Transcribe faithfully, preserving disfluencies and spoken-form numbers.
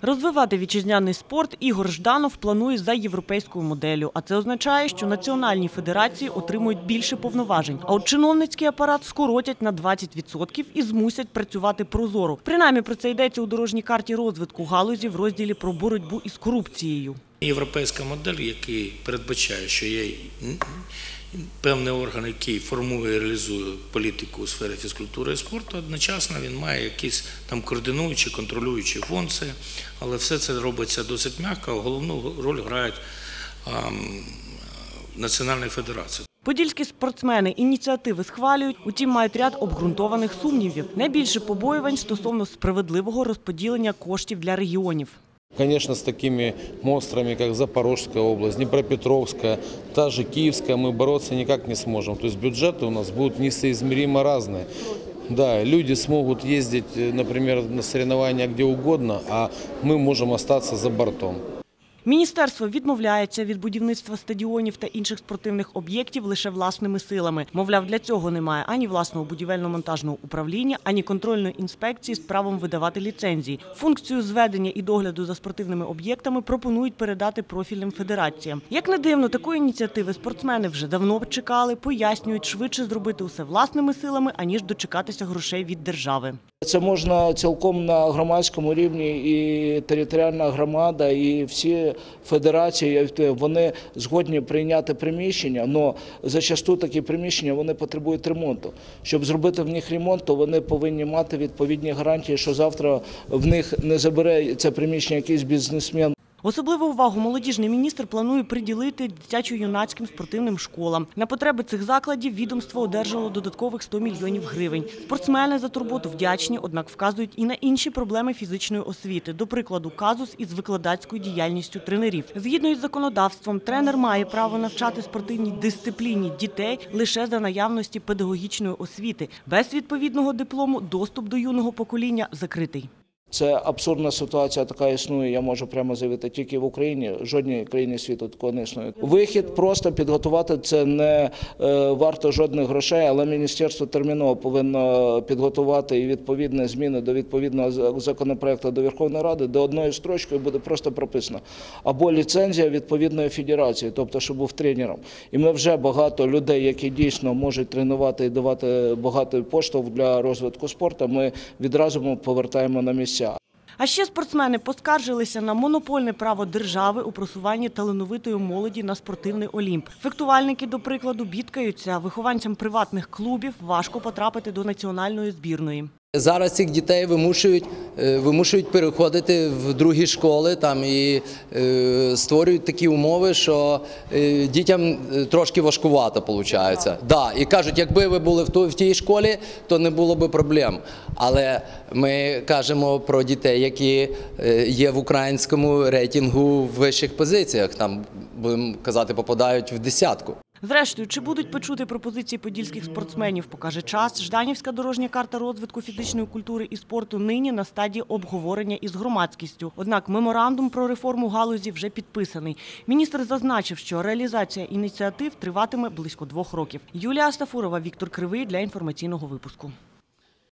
Розвивати вітчизняний спорт Ігор Жданов планує за європейською моделлю. А це означає, що національні федерації отримують більше повноважень. А от чиновницький апарат скоротять на двадцять відсотків і змусять працювати прозоро. Принаймні про це йдеться у дорожній карті розвитку галузі в розділі про боротьбу із корупцією. Європейська модель, яка передбачає, що є певний орган, який формує і реалізує політику у сфері фізкультури і спорту, одночасно він має якісь там координуючі, контролюючі функції, але все це робиться досить м'яко, а головну роль грають а, національні федерації. Подільські спортсмени ініціативи схвалюють, утім мають ряд обґрунтованих сумнівів. Найбільше побоювань стосовно справедливого розподілення коштів для регіонів. Конечно, с такими монстрами, как Запорожская область, Днепропетровская, та же Киевская, мы бороться никак не сможем. То есть бюджеты у нас будут несоизмеримо разные. Да, люди смогут ездить, например, на соревнования где угодно, а мы можем остаться за бортом. Міністерство відмовляється від будівництва стадіонів та інших спортивних об'єктів лише власними силами. Мовляв, для цього немає ані власного будівельно-монтажного управління, ані контрольної інспекції з правом видавати ліцензії. Функцію зведення і догляду за спортивними об'єктами пропонують передати профільним федераціям. Як не дивно, такої ініціативи спортсмени вже давно чекали, пояснюють, швидше зробити усе власними силами, аніж дочекатися грошей від держави. Це можна цілком на громадському рівні, і територіальна громада, і всі федерації, вони згодні прийняти приміщення, але зачасту такі приміщення вони потребують ремонту. Щоб зробити в них ремонт, то вони повинні мати відповідні гарантії, що завтра в них не забере це приміщення якийсь бізнесмен. Особливу увагу молодіжний міністр планує приділити дитячо-юнацьким спортивним школам. На потреби цих закладів відомство одержало додаткових сто мільйонів гривень. Спортсмени за турботу вдячні, однак вказують і на інші проблеми фізичної освіти. До прикладу, казус із викладацькою діяльністю тренерів. Згідно із законодавством, тренер має право навчати спортивній дисципліні дітей лише за наявності педагогічної освіти. Без відповідного диплому доступ до юного покоління закритий. Це абсурдна ситуація, така існує, я можу прямо заявити, тільки в Україні, в жодній країні світу такого не існує. Вихід просто підготувати, це не е, варто жодних грошей, але міністерство терміново повинно підготувати і відповідні зміни до відповідного законопроекту до Верховної Ради, де одною строчкою буде просто прописано. Або ліцензія відповідної федерації, тобто, щоб був тренером. І ми вже багато людей, які дійсно можуть тренувати і давати багатий поштовх для розвитку спорту, ми відразу повертаємо на місця. А ще спортсмени поскаржилися на монопольне право держави у просуванні талановитої молоді на спортивний Олімп. Фехтувальники, до прикладу, бідкаються. Вихованцям приватних клубів важко потрапити до національної збірної. Зараз цих дітей вимушують, вимушують переходити в другі школи там, і е, створюють такі умови, що е, дітям трошки важкувато виходить. Да, і кажуть, якби ви були в, ту, в тій школі, то не було б проблем. Але ми кажемо про дітей, які є в українському рейтингу в вищих позиціях, там, будемо казати, попадають в десятку. Зрештою, чи будуть почути пропозиції подільських спортсменів, покаже час. Жданівська дорожня карта розвитку фізичної культури і спорту нині на стадії обговорення із громадськістю. Однак меморандум про реформу галузі вже підписаний. Міністр зазначив, що реалізація ініціатив триватиме близько двох років. Юлія Астафурова, Віктор Кривий для інформаційного випуску.